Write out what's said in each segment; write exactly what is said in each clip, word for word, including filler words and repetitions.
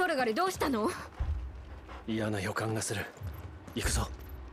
トルガリどうしたの？ 嫌な予感がする。行くぞ。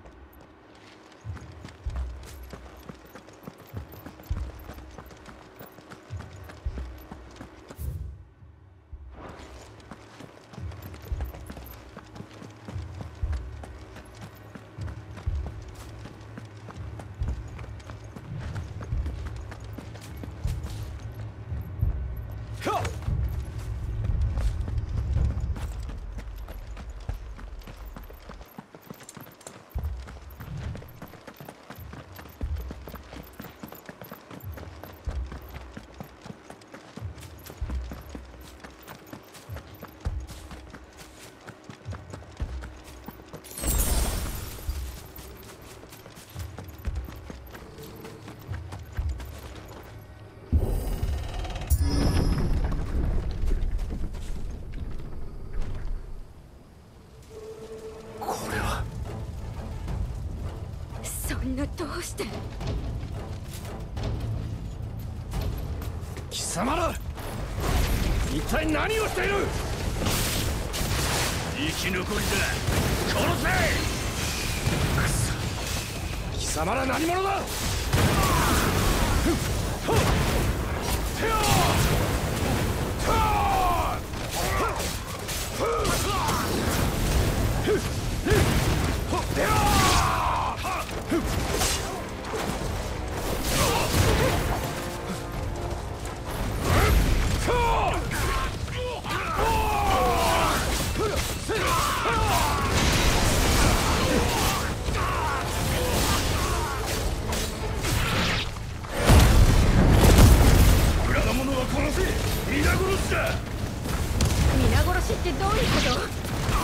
どうして？ 貴様ら一体何をしている？ 生き残りだ。殺せ！ くそ、貴様ら何者だ？ 皆殺しだ。 皆殺しってどういうこと？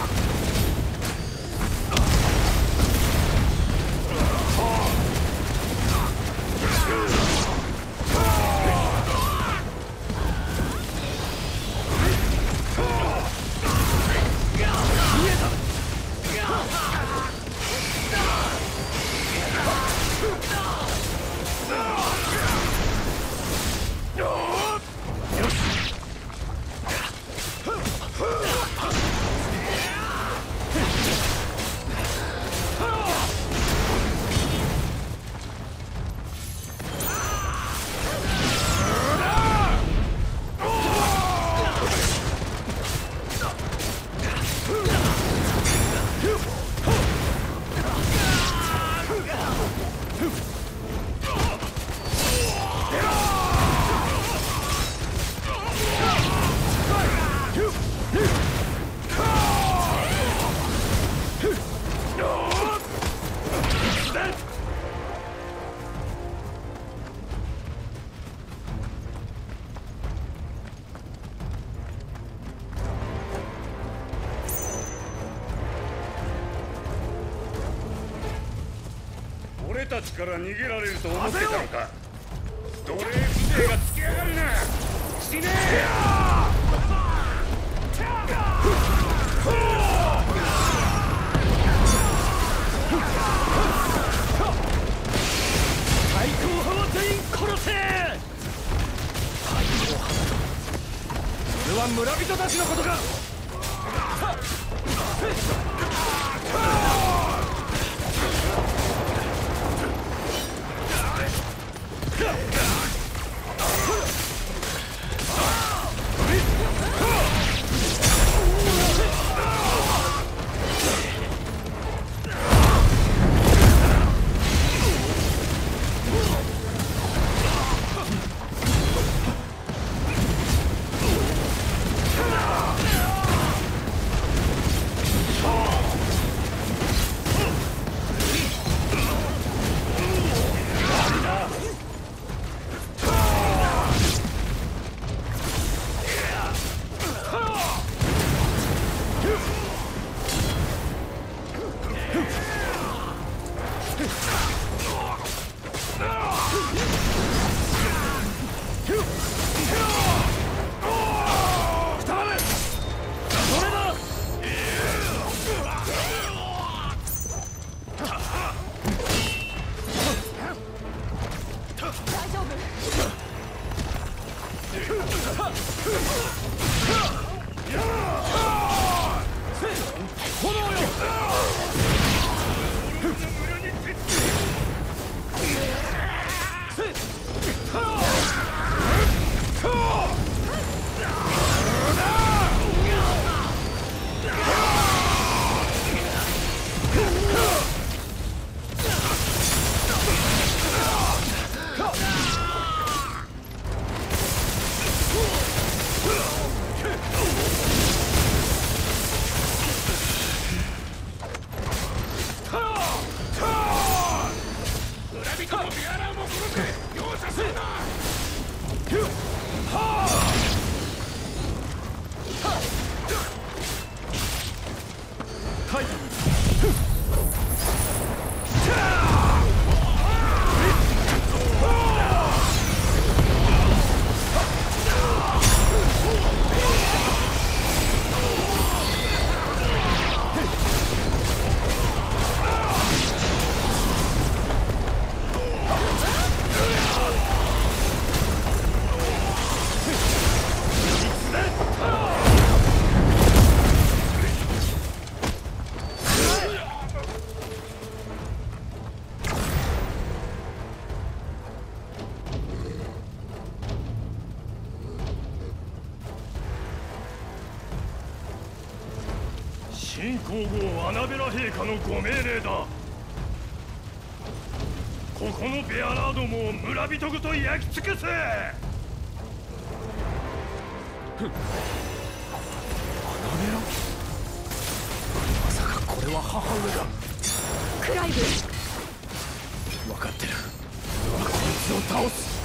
俺たちから逃げられると思ってたのか。奴隷風情がつきやがるな。死ねえ！ 太鼓派は全員殺せ！太鼓派だと？それは村人たちのことか！ はい新皇后アナベラ陛下のご命令だ。ここのベアラーどもを村人ごと焼き尽くせ。ふん、アナベラ？まさかこれは母上だ。 クライブ、 分かってる。俺はこいつを倒す。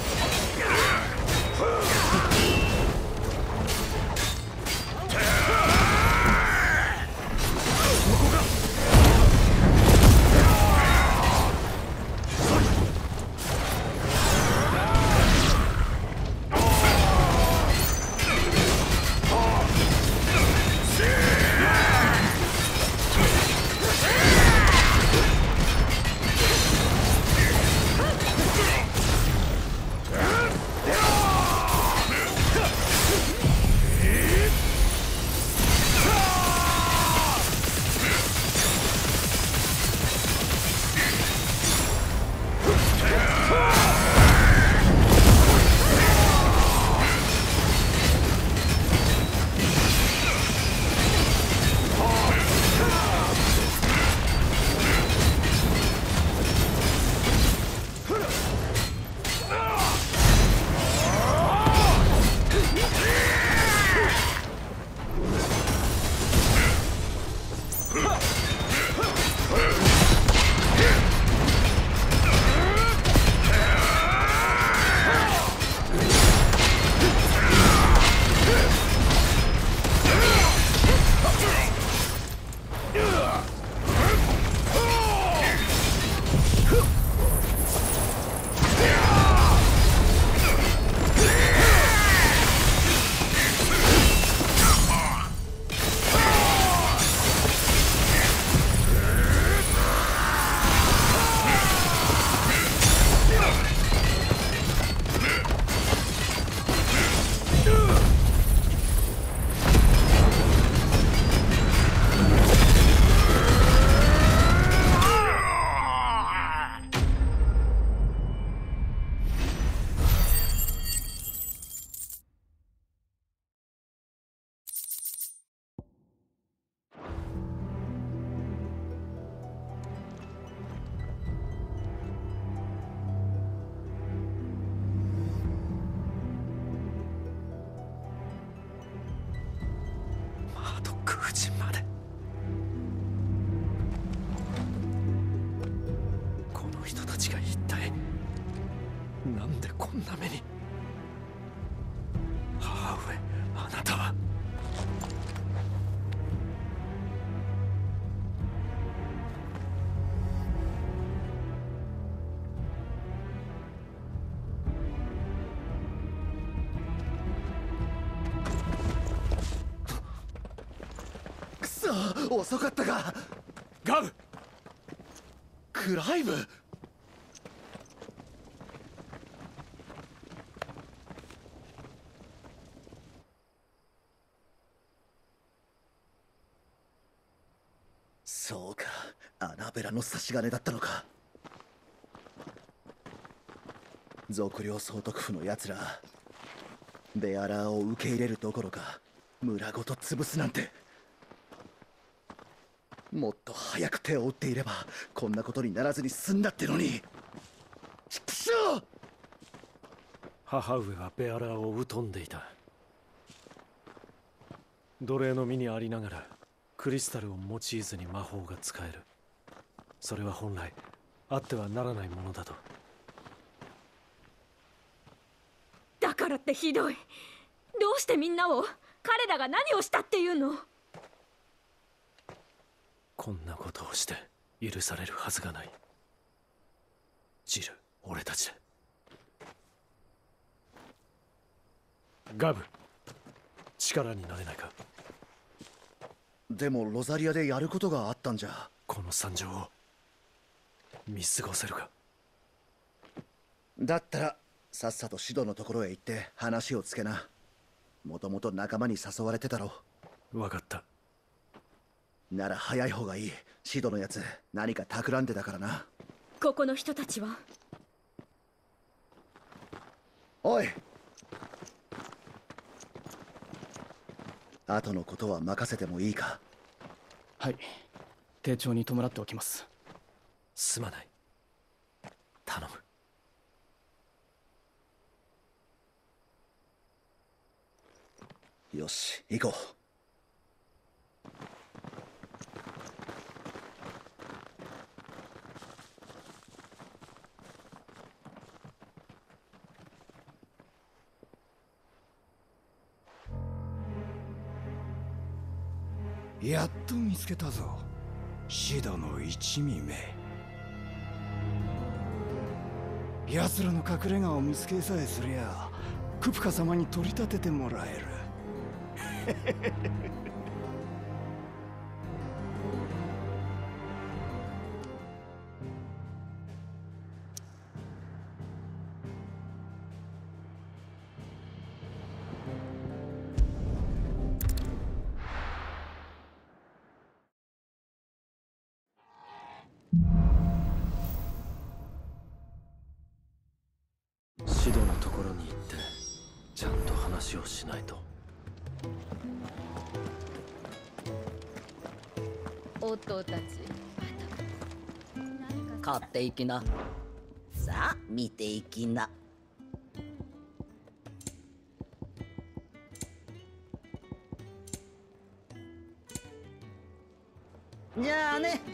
くじまで。この人たちが一体なんでこんな目に。母上、あなたは。遅かったか。ガブ、クライブ。そうか、アナベラの差し金だったのか。賊領総督府のやつらベアラーを受け入れるどころか村ごと潰すなんて。もっと早く手を打っていればこんなことにならずに済んだってのに。畜生！ 母上はベアラーを疎んでいた。奴隷の身にありながらクリスタルを用いずに魔法が使える。それは本来あってはならないものだと。 だからってひどい。どうしてみんなを、彼らが何をしたっていうの。 こんなことをして許されるはずがない。ジル、俺たちで。ガブ、力になれないか。 でもロザリアでやることがあったんじゃ。 この惨状を見過ごせるか。 だったらさっさとシドのところへ行って話をつけな。もともと仲間に誘われてたろ。 分かった。 なら早い方がいい。シドのやつ何か企んでたからな。 ここの人たちは。 おい、後のことは任せてもいいか。 はい、丁重に弔っておきます。 すまない、頼む。 よし、行こう。 やっと見つけたぞ、シドの一味め。奴らの隠れ家を見つけさえすりゃクプカ様に取り立ててもらえる。 シドのところに行ってちゃんと話をしないと。 夫たち、 買っていきな。さあ見ていきな。じゃあね。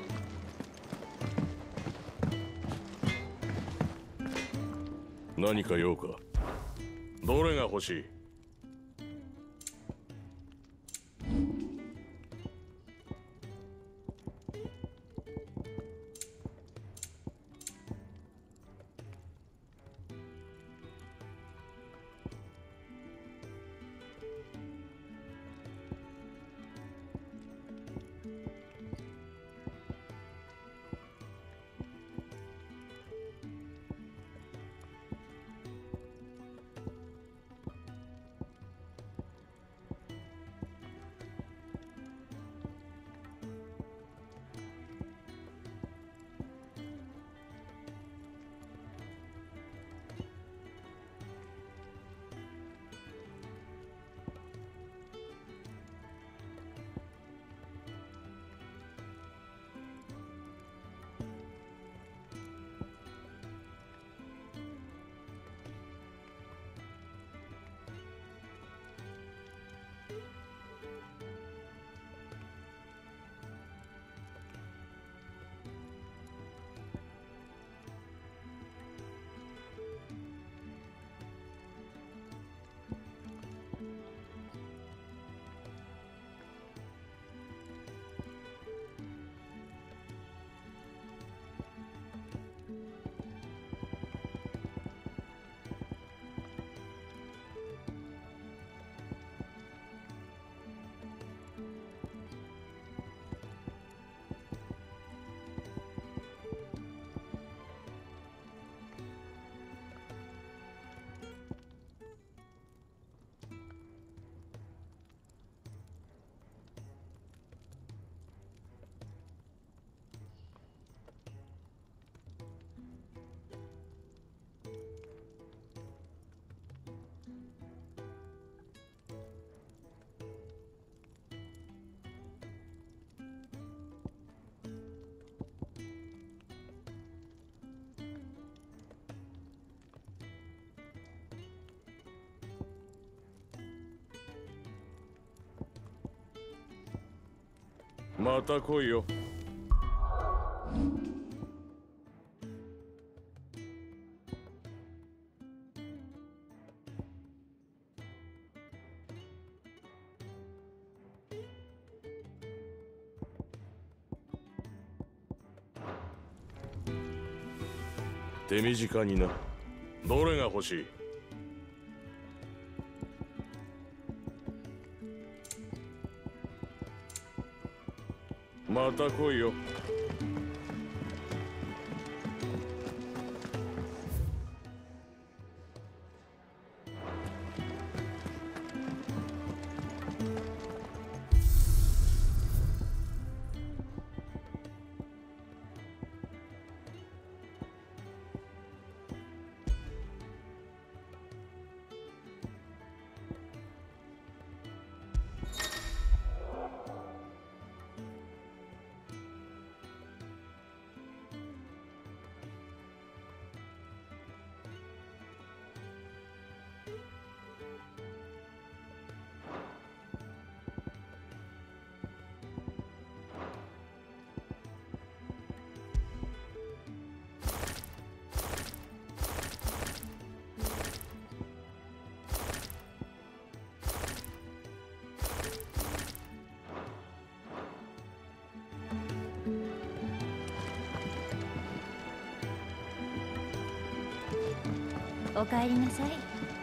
何か用か。どれが欲しい？また来いよ。 手短にな。どれが欲しい？また来いよ。 おかえりなさい。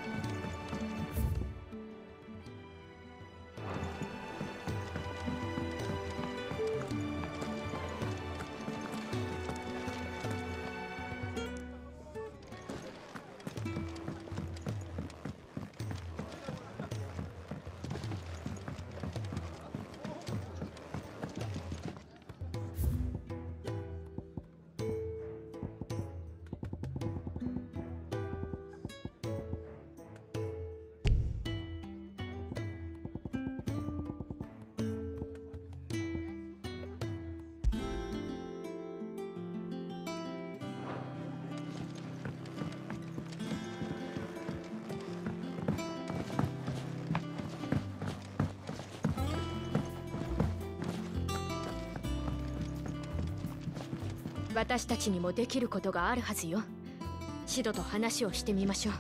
私たちにもできることがあるはずよ。シドと話をしてみましょう。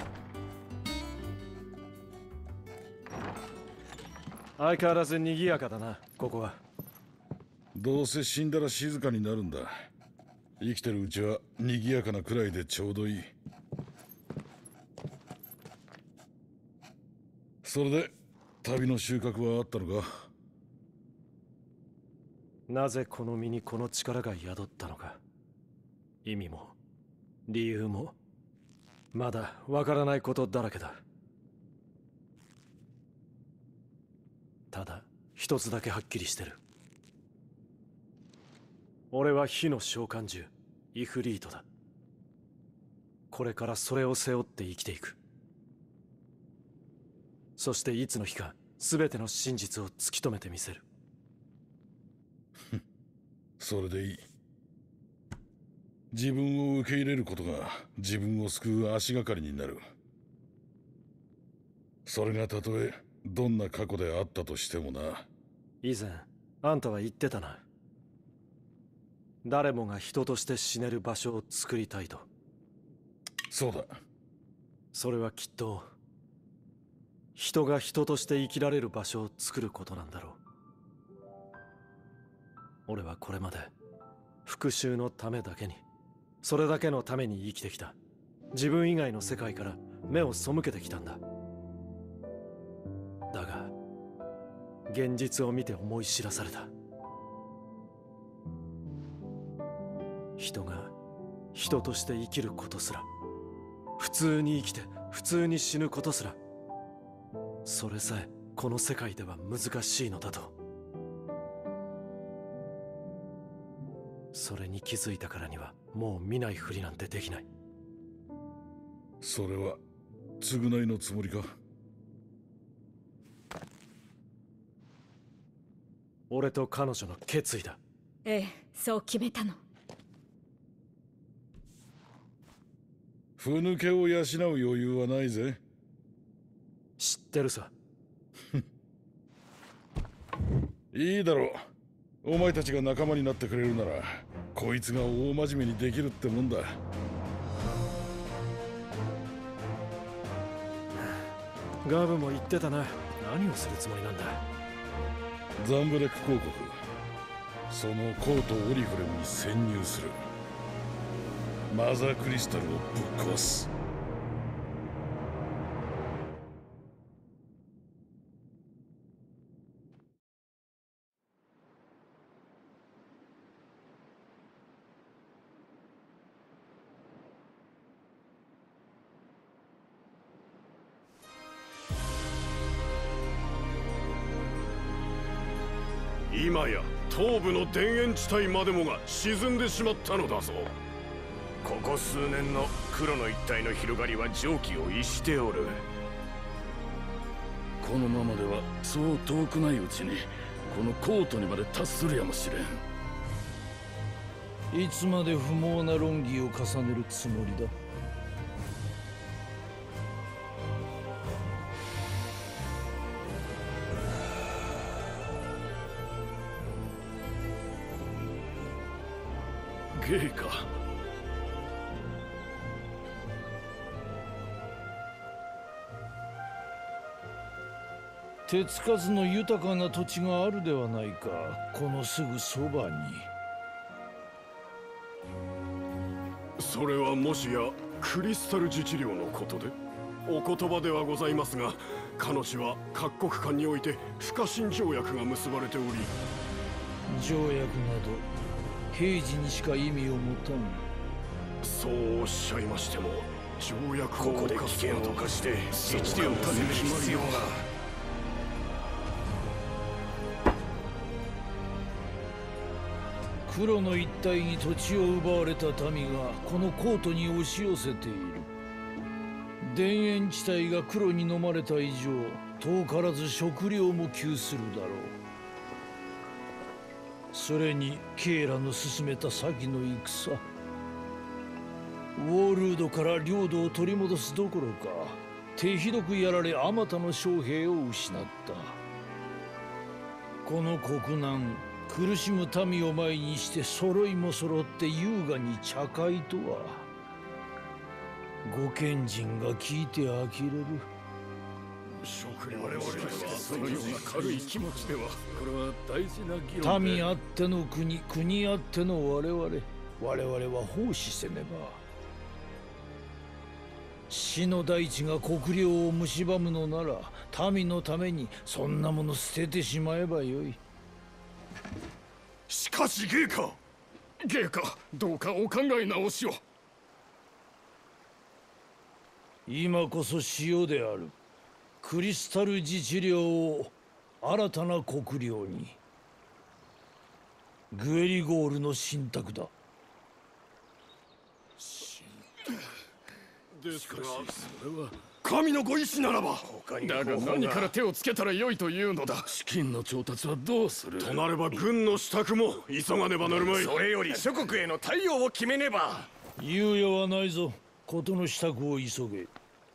相変わらず賑やかだな、ここは。 どうせ死んだら静かになるんだ。生きてるうちは賑やかなくらいでちょうどいい。それで旅の収穫はあったのか？ なぜこの身にこの力が宿ったのか、意味も理由もまだわからないことだらけだ。ただ一つだけはっきりしてる。俺は火の召喚獣イフリートだ。これからそれを背負って生きていく。そしていつの日か全ての真実を突き止めてみせる。 それでいい。自分を受け入れることが自分を救う足がかりになる。それがたとえどんな過去であったとしてもな。 以前あんたは言ってたな。誰もが人として死ねる場所を作りたいと。 そうだ。 それはきっと人が人として生きられる場所を作ることなんだろう。俺はこれまで復讐のためだけに、それだけのために生きてきた。自分以外の世界から目を背けてきたんだ。だが現実を見て思い知らされた。人が人として生きることすら、普通に生きて普通に死ぬことすら、それさえこの世界では難しいのだと。それに気づいたからにはもう見ないふりなんてできない。 それは償いのつもりか？ 俺と彼女の決意だ。 ええ、そう決めたの。 ふぬけを養う余裕はないぜ。 知ってるさ。 いいだろう。お前たちが仲間になってくれるなら、こいつが大真面目にできるってもんだ。 ガブも言ってたな。何をするつもりなんだ？ ザンブレック公国、そのコートオリフレムに潜入する。 マザークリスタルをぶっ壊す。 今や東部の田園地帯までもが沈んでしまったのだぞ。 ここ数年の黒の一帯の広がりは常軌を逸しておる。 このままではそう遠くないうちにこのコートにまで達するやもしれん。 いつまで不毛な論議を重ねるつもりだ。 ゲイか。 手つかずの豊かな土地があるではないか、このすぐそばに。 それはもしやクリスタル自治領のことで？お言葉ではございますが、彼女は各国間において不可侵条約が結ばれており、 条約など平時にしか意味を持たん。 そうおっしゃいましても、条約をここで危険を冒して自治領を攻める必要が。 黒の一帯に土地を奪われた民がこのコートに押し寄せている。田園地帯が黒に飲まれた以上、遠からず食料も窮するだろう。それにケイラの進めた先の戦、ウォールードから領土を取り戻すどころか、手ひどくやられあまたの将兵を失った。この国難、苦しむ民を前にして揃いも揃って優雅に茶会とは。ご賢人が聞いて呆れる。 食料我々はそのような軽い気持ちでは。 これは大事な議論で。 民あっての国、国あっての我々。我々は奉仕せねば。死の大地が国領を蝕むのなら、民のためにそんなもの捨ててしまえばよい。 しかしゲイカゲイカどうかお考え直しを。 今こそ潮である。クリスタル自治領を新たな国領に。グエリゴールの信託だ。 ですがそれは神のご意志ならば。だが何から手をつけたらよいというのだ。 資金の調達はどうする？ となれば軍の支度も急がねばなるまい。 それより諸国への対応を決めねば。 猶予はないぞ。事の支度を急げ。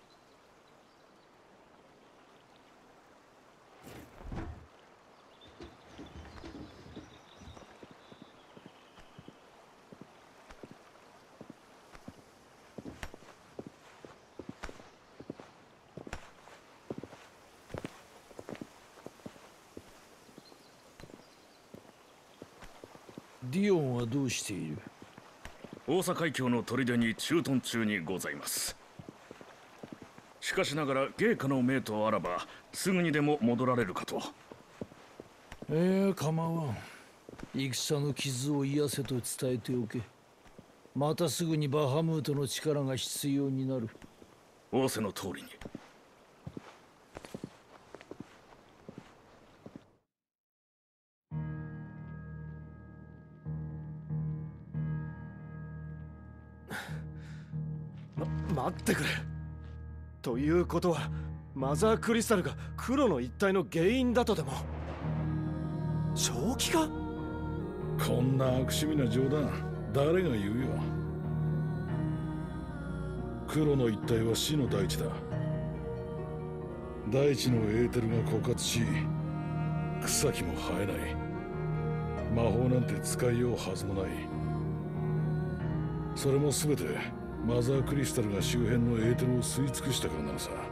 ディオンはどうしている？ 大阪海峡の砦に駐屯中にございます。しかしながら芸家の命とあらばすぐにでも戻られるかと。 ええ、構わん。戦の傷を癒せと伝えておけ。またすぐにバハムートの力が必要になる。 仰せの通りに。 待ってくれ。ということはマザークリスタルが黒の一帯の原因だとでも？正気か？ こんな悪趣味な冗談誰が言うよ。黒の一帯は死の大地だ。大地のエーテルが枯渇し草木も生えない。魔法なんて使いようはずもない。それも全てマザークリスタルが周辺のエーテルを吸い尽くしたからなのさ。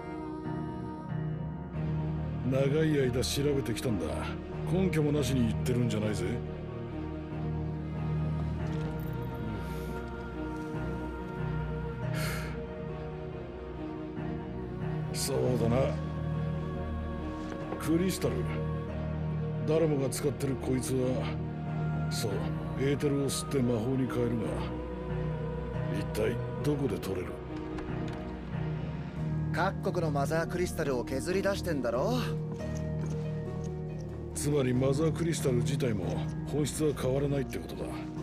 長い間調べてきたんだ。根拠もなしに言ってるんじゃないぜ。 そうだな。クリスタル、誰もが使ってるこいつは、そうエーテルを吸って魔法に変えるが、一体どこで取れる？ 各国のマザークリスタルを削り出してんだろ。 つまりマザークリスタル自体も本質は変わらないってことだ。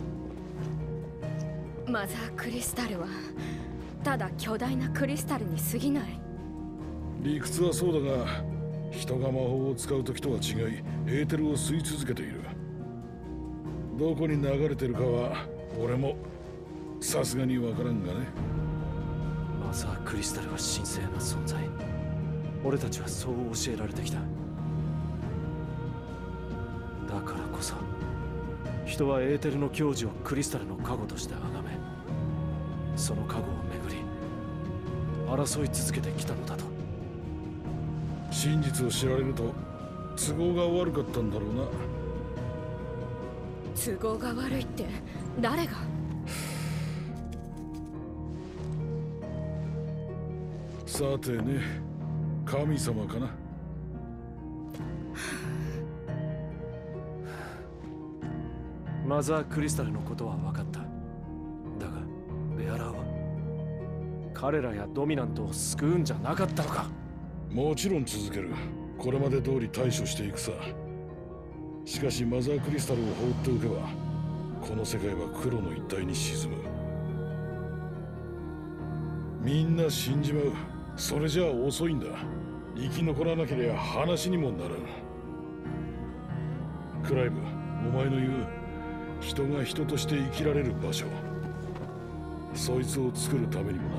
マザークリスタルはただ巨大なクリスタルに過ぎない。 理屈はそうだが、人が魔法を使う時とは違いエーテルを吸い続けている。どこに流れてるかは俺もさすがにわからんがね。 マザークリスタルは神聖な存在。俺たちはそう教えられてきた。だからこそ人はエーテルの矜持をクリスタルの加護として崇め、その加護をめぐり争い続けてきたのだと。 真実を知られると都合が悪かったんだろうな。 都合が悪いって誰が？ さてね、神様かな。 マザークリスタルのことは分かった。だがベアラーは彼らやドミナントを救うんじゃなかったのか？ もちろん続ける。これまで通り対処していくさ。しかしマザークリスタルを放っておけばこの世界は黒の一体に沈む。みんな死んじまう。それじゃあ遅いんだ。生き残らなければ話にもならん。クライブ、お前の言う人が人として生きられる場所、そいつを作るためにも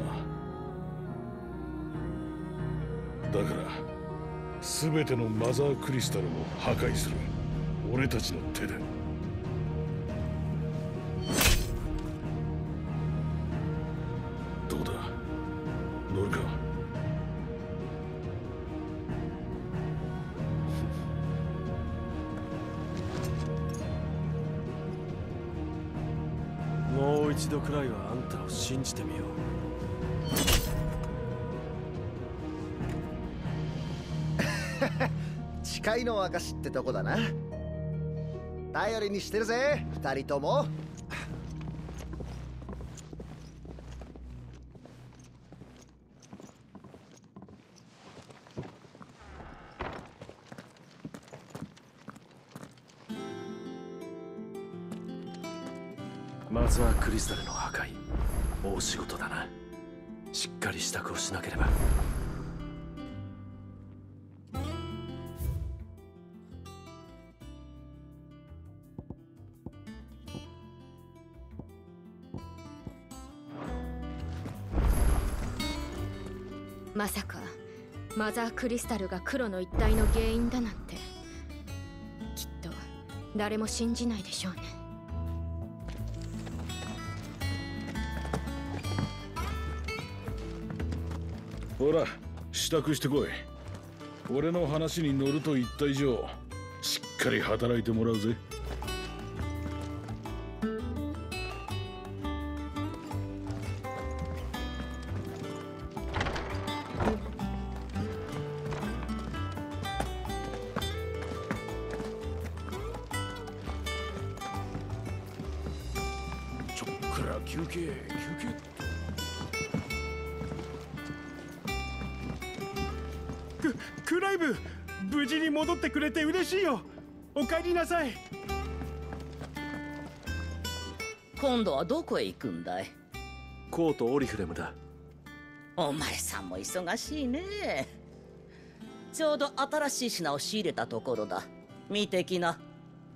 な。だから全てのマザークリスタルを破壊する。俺たちの手で。どうだ、乗るか？ もう一度くらいはあんたを信じてみよう。 誓いの証ってとこだな。頼りにしてるぜ、二人とも。 マザークリスタルの破壊、大仕事だな。しっかり支度をしなければ。 まさかマザークリスタルが黒の一体の原因だなんて、きっと誰も信じないでしょうね。 ほら、支度してこい。俺の話に乗ると言った以上、しっかり働いてもらうぜ。 ちょっくら休憩、休憩。 ククライブ、無事に戻ってくれて嬉しいよ。お帰りなさい。 今度はどこへ行くんだい？ コートオリフレムだ。 お前さんも忙しいね。ちょうど新しい品を仕入れたところだ。見てきな。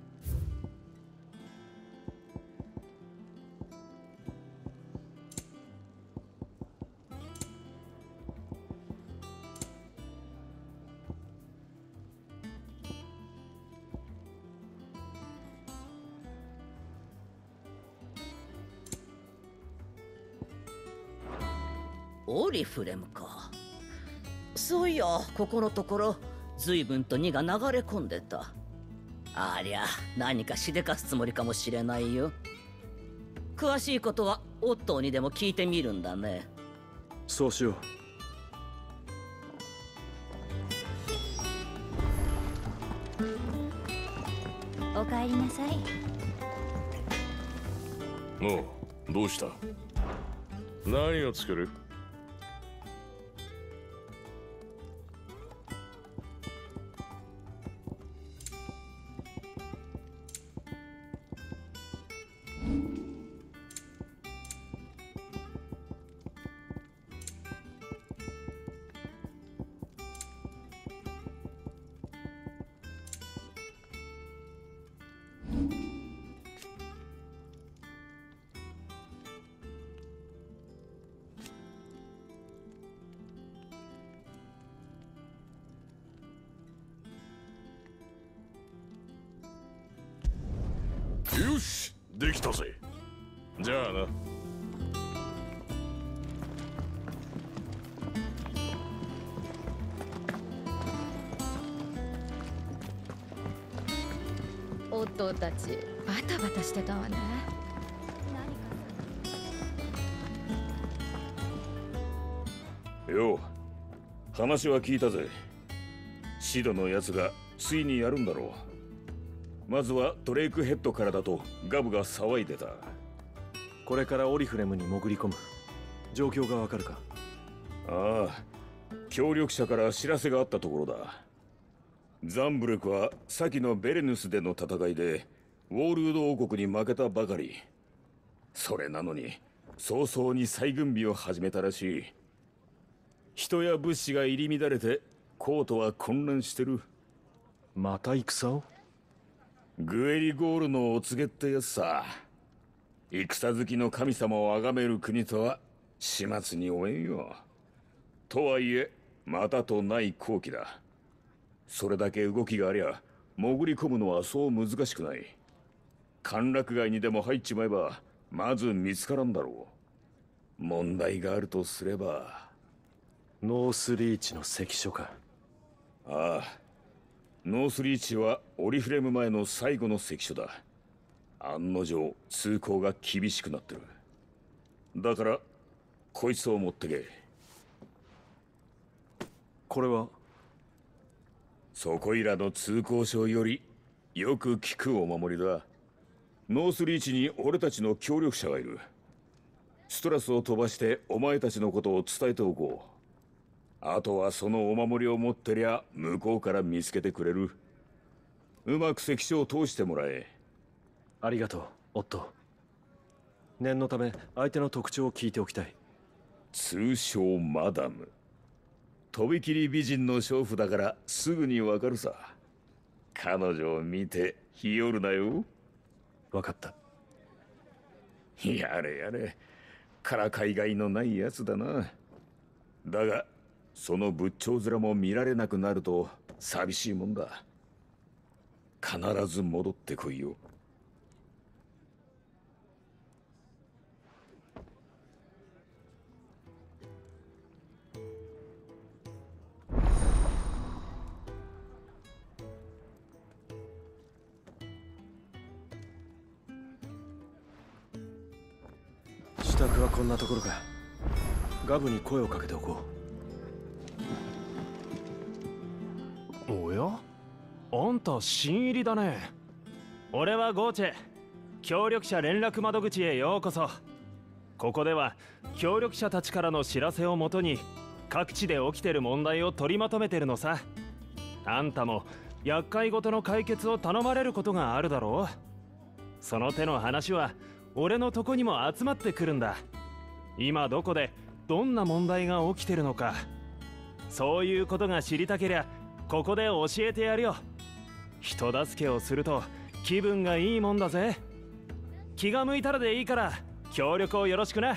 オリフレムか。そういや、ここのところ随分と荷が流れ込んでた。ありゃ、何かしでかすつもりかもしれないよ。詳しいことはオットーにでも聞いてみるんだね。 そうしよう。 帰りなさい。 おう、どうした？何を作る？よし、できたぜ。じゃあな。 夫たちバタバタしてたわね。 よう、話は聞いたぜ。シドのやつがついにやるんだろう。まずはドレイクヘッドからだとガブが騒いでた。 これからオリフレムに潜り込む。状況がわかるか？ ああ、協力者から知らせがあったところだ。ザンブレクは先のベレヌスでの戦いでウォールード王国に負けたばかり。それなのに早々に再軍備を始めたらしい。人や物資が入り乱れてコートは混乱してる。 また戦を？ グエリゴールのお告げってやつさ。戦好きの神様を崇める国とは始末に終えんよ。とはいえまたとない好機だ。それだけ動きがありゃ潜り込むのはそう難しくない。歓楽街にでも入っちまえばまず見つからんだろう。問題があるとすればノースリーチの関所か。 ああ、ノースリーチはオリフレム前の最後の関所だ。案の定通行が厳しくなってる。だからこいつを持ってけ。 これはそこいらの通行証よりよく効くお守りだ。ノースリーチに俺たちの協力者がいる。ストラスを飛ばしてお前たちのことを伝えておこう。あとはそのお守りを持ってりゃ向こうから見つけてくれる。うまく関所を通してもらえ。 ありがとう、オット。念のため相手の特徴を聞いておきたい。 通称マダム。とびきり美人の娼婦だからすぐにわかるさ。彼女を見て日和るなよ。 わかった。 やれやれ、からかいがいのないやつだな。だがその仏頂面も見られなくなると寂しいもんだ。必ず戻ってこいよ。 支度はこんなところか。ガブに声をかけておこう。おや？あんた新入りだね。俺はゴーチェ。協力者連絡窓口へようこそ。ここでは協力者たちからの知らせをもとに各地で起きてる問題を取りまとめてるのさ。あんたも厄介事の解決を頼まれることがあるだろう。その手の話は俺のとこにも集まってくるんだ。今どこでどんな問題が起きてるのか、そういうことが知りたけりゃここで教えてやるよ。人助けをすると気分がいいもんだぜ。気が向いたらでいいから協力をよろしくな。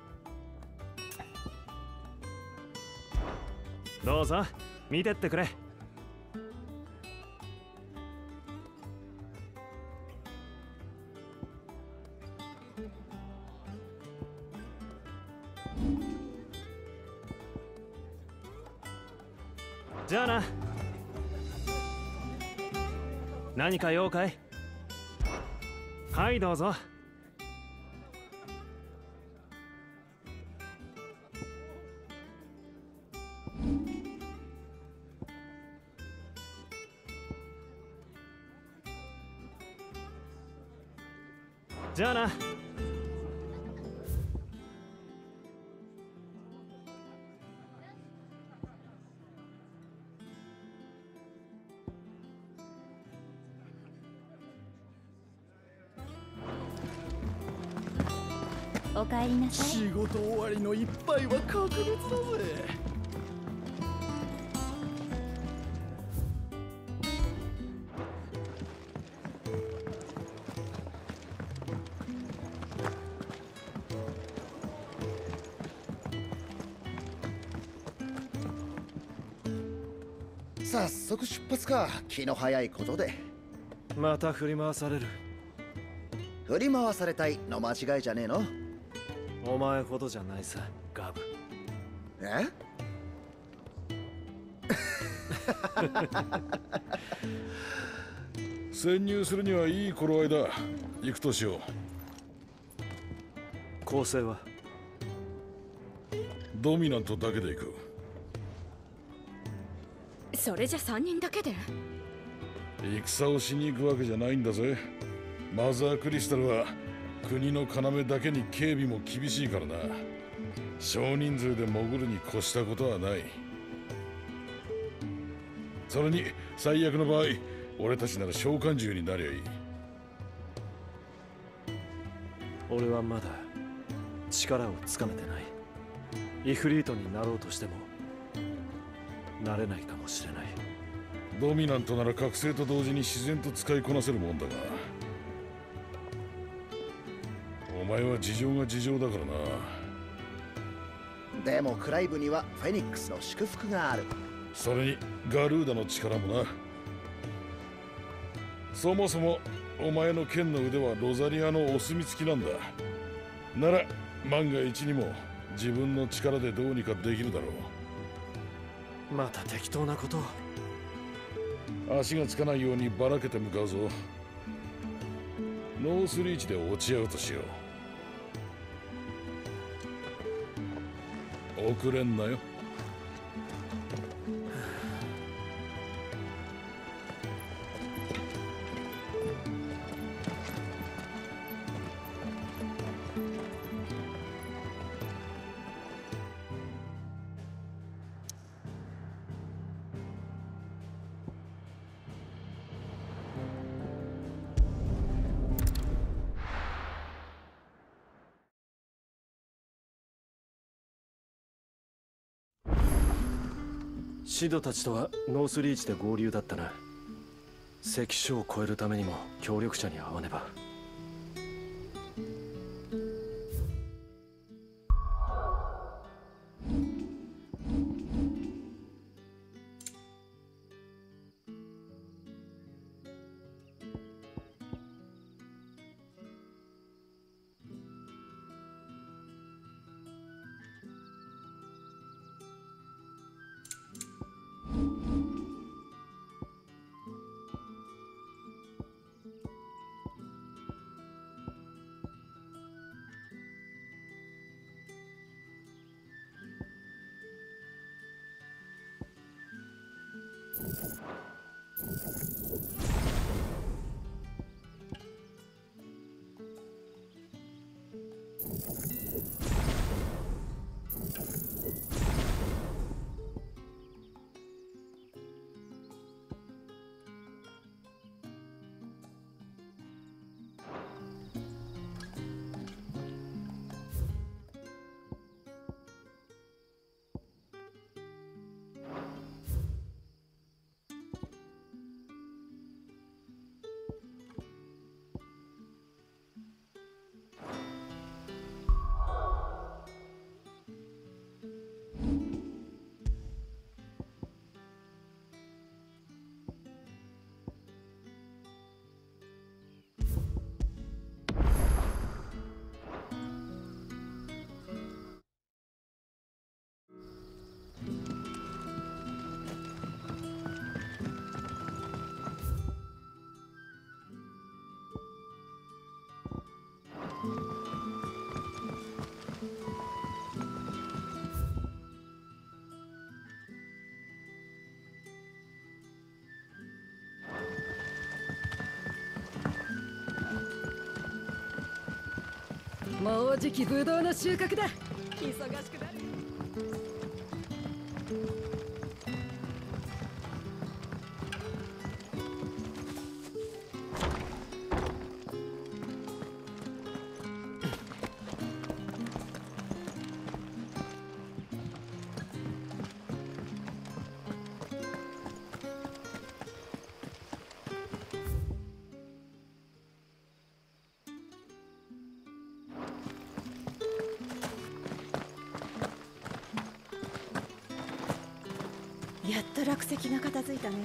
どうぞ見てってくれ。じゃあな。何か用かい？はいどうぞ。 じゃあな。 おかえりなさい。 仕事終わりの一杯は格別だぜ。 早速出発か。気の早いことで。 また振り回される。 振り回されたいの間違いじゃねえの？ お前ほどじゃないさ、ガブ。 え？ 潜入するにはいい頃合いだ。行くとしよう。 構成はドミナントだけで行く。 それじゃさんにんだけで？ 戦をしに行くわけじゃないんだぜ。マザークリスタルは国の要だけに警備も厳しいからな。少人数で潜るに越したことはない。それに最悪の場合、俺たちなら召喚獣になりゃいい。 俺はまだ力をつかめてない。イフリートになろうとしてもなれないかもしれない。 ドミナントなら覚醒と同時に自然と使いこなせるもんだが、お前は事情が事情だからな。 でもクライブにはフェニックスの祝福がある。 それにガルーダの力もな。そもそもお前の剣の腕はロザリアのお墨付きなんだ。なら万が一にも自分の力でどうにかできるだろう。また適当なことを。 足がつかないようにばらけて向かうぞ。ノースリーチで落ち合うとしよう。遅れんなよ。 シドたちとはノースリーチで合流だったな。関所を越えるためにも協力者に会わねば。 もうじきブドウの収穫だ。忙しくなる。やっと落石が片付いたね。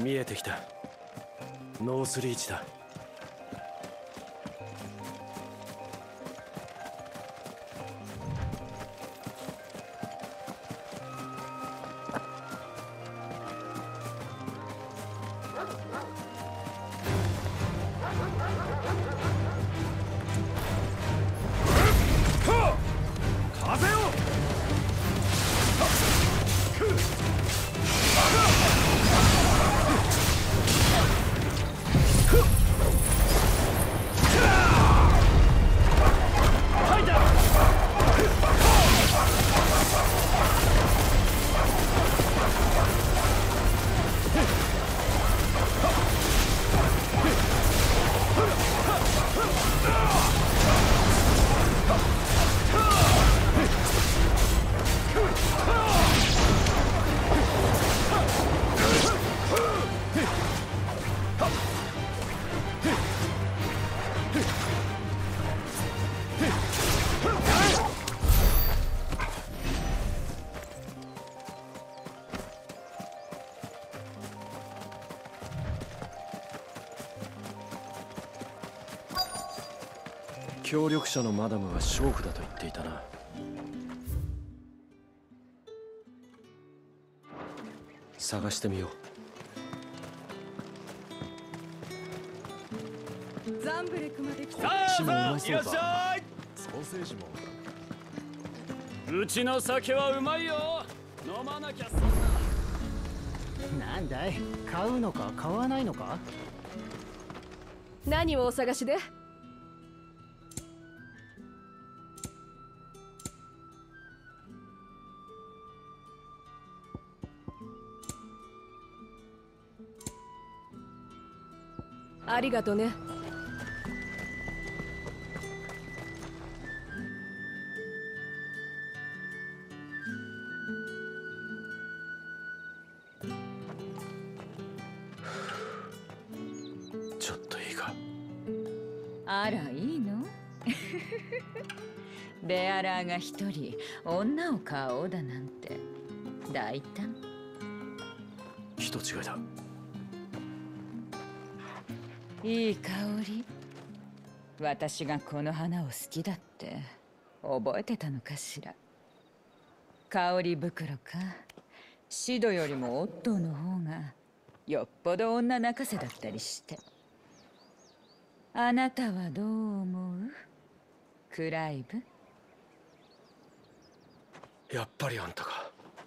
見えてきた。ノースリーチだ。協力者のマダムは娼婦だと言っていたな。探してみよう。ザンブレクまで来た。 さあさあいらっしゃい。 ソーセージも。 うちの酒はうまいよ。飲まなきゃそんな。 なんだい、買うのか買わないのか。 何をお探しで？ありがとね。 ちょっといいか。 あら、いいの？ベアラーが一人女を買おうだなんて大胆。 人違いだ。 いい香り。私がこの花を好きだって覚えてたのかしら。香り袋か。シドよりもオットーの方がよっぽど女泣かせだったりして。あなたはどう思う？クライブ。 やっぱりあんたか。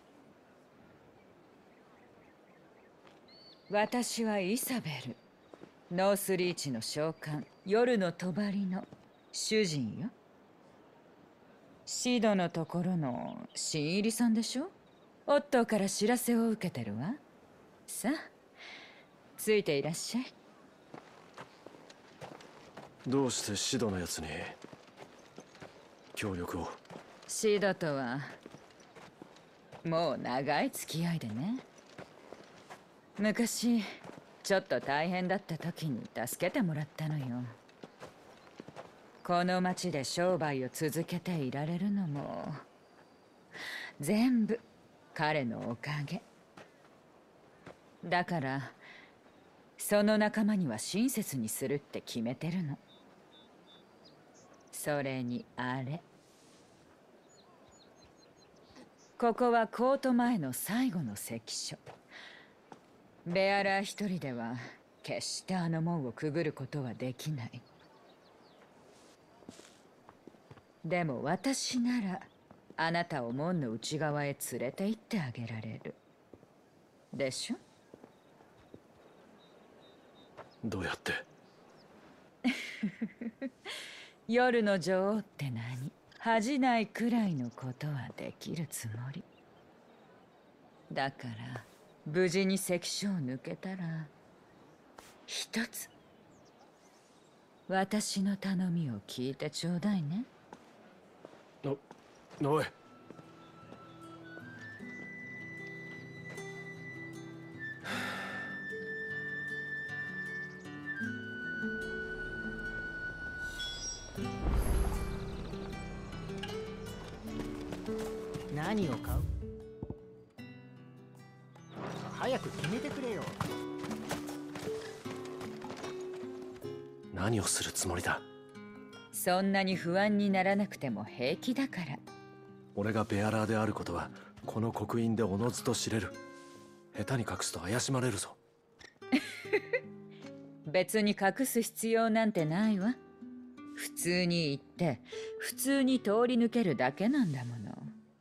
私はイサベル。ノースリーチの召喚、夜の帳の主人よ。シドのところの新入りさんでしょ。オットーから知らせを受けてるわ。さあ、ついていらっしゃい。 どうしてシドのやつに協力を？ シドとはもう長い付き合いでね。昔ちょっと大変だった時に助けてもらったのよ。この町で商売を続けていられるのも全部彼のおかげだから、その仲間には親切にするって決めてるの。それにあれ、ここはコート前の最後の関所。ベアラー一人では決してあの門をくぐることはできない。でも私ならあなたを門の内側へ連れて行ってあげられるでしょ。 どうやって？ 夜の女王って何？恥じないくらいのことはできるつもりだから、無事に関所を抜けたら一つ私の頼みを聞いてちょうだいね。 お、おい。 何を買う？早く決めてくれよ。 何をするつもりだ？ そんなに不安にならなくても平気だから。 俺がベアラーであることはこの刻印でおのずと知れる。下手に隠すと怪しまれるぞ。 別に隠す必要なんてないわ。普通に行って普通に通り抜けるだけなんだもの。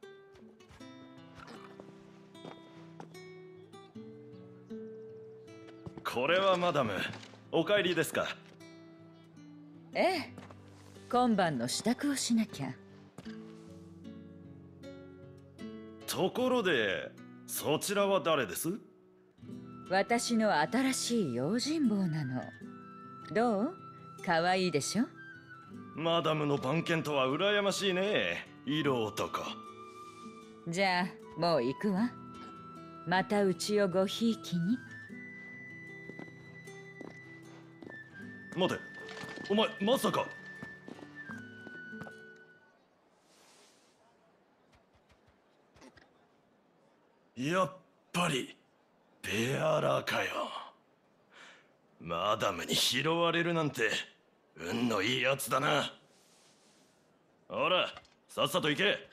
これはマダム、お帰りですか？ ええ、今晩の支度をしなきゃ。 ところでそちらは誰です？ 私の新しい用心棒なの。どう？可愛いでしょ？ マダムの番犬とは羨ましいね、色男。 じゃあもう行くわ。またうちをごひいきに。 待て、お前まさか。やっぱりベアラかよ。マダムに拾われるなんて運のいいやつだな。ほら、さっさと行け。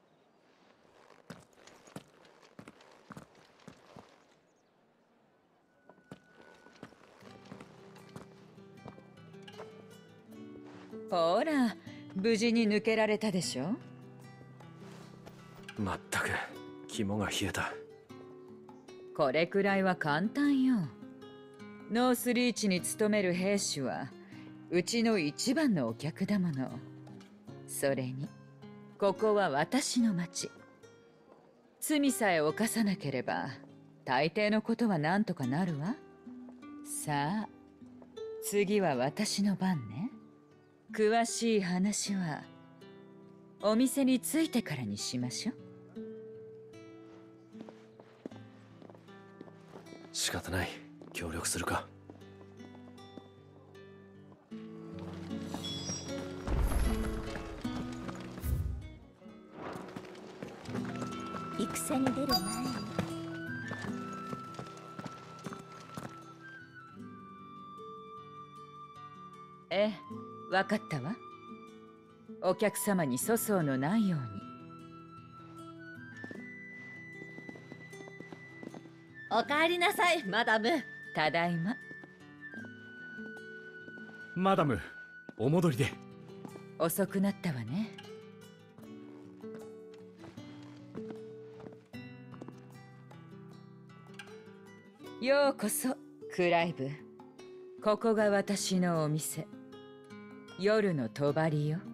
ほら、無事に抜けられたでしょ。 まったく肝が冷えた。 これくらいは簡単よ。ノースリーチに勤める兵士はうちの一番のお客だもの。それにここは私の町。罪さえ犯さなければ大抵のことは何とかなるわ。さあ次は私の番ね。詳しい話はお店に着いてからにしましょう。 仕方ない、協力するか。 戦に出る前に。 ええ、わかったわ。お客様に粗相のないように。 おかえりなさい、マダム。 ただいま。 マダム、お戻りで。 遅くなったわね。ようこそクライブ。ここが私のお店。夜の帳よ。